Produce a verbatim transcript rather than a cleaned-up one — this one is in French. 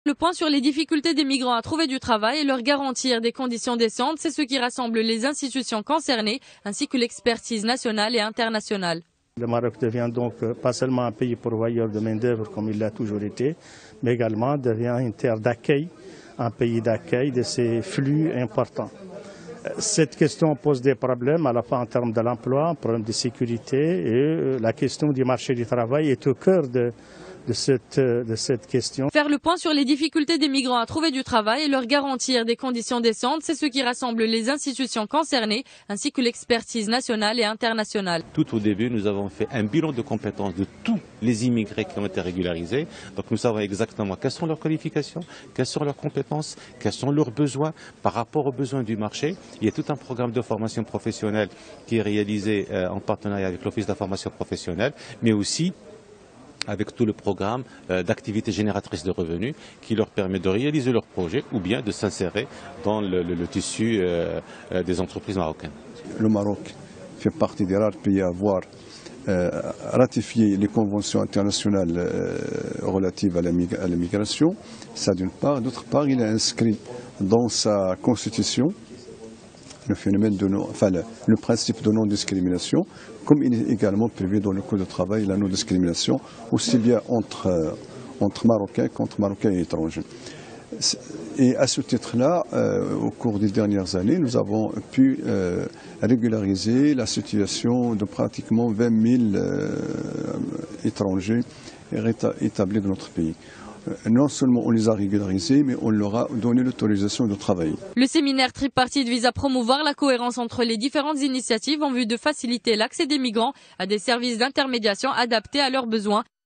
Le point sur les difficultés des migrants à trouver du travail et leur garantir des conditions décentes, c'est ce qui rassemble les institutions concernées ainsi que l'expertise nationale et internationale. Le Maroc devient donc pas seulement un pays pourvoyeur de main-d'œuvre comme il l'a toujours été, mais également devient une terre d'accueil, un pays d'accueil de ces flux importants. Cette question pose des problèmes à la fois en termes de l'emploi, un problème de sécurité, et la question du marché du travail est au cœur de, de, cette, de cette question. Faire le point sur les difficultés des migrants à trouver du travail et leur garantir des conditions décentes, c'est ce qui rassemble les institutions concernées ainsi que l'expertise nationale et internationale. Tout au début, nous avons fait un bilan de compétences de tous les immigrés qui ont été régularisés. Donc nous savons exactement quelles sont leurs qualifications, quelles sont leurs compétences, quels sont leurs besoins par rapport aux besoins du marché. Il y a tout un programme de formation professionnelle qui est réalisé euh, en partenariat avec l'Office de la formation professionnelle, mais aussi avec tout le programme euh, d'activités génératrices de revenus qui leur permet de réaliser leurs projets ou bien de s'insérer dans le, le, le tissu euh, euh, des entreprises marocaines. Le Maroc fait partie des rares pays à avoir euh, ratifié les conventions internationales euh, relatives à la, à la migration. Ça d'une part. D'autre part, il a inscrit dans sa constitution le phénomène de non, enfin le, le principe de non-discrimination, comme il est également prévu dans le Code du travail, la non-discrimination, aussi bien entre, euh, entre Marocains qu'entre Marocains et étrangers. Et à ce titre-là, euh, au cours des dernières années, nous avons pu euh, régulariser la situation de pratiquement vingt mille euh, étrangers établis dans notre pays. Non seulement on les a régularisés, mais on leur a donné l'autorisation de travailler. Le séminaire tripartite vise à promouvoir la cohérence entre les différentes initiatives en vue de faciliter l'accès des migrants à des services d'intermédiation adaptés à leurs besoins.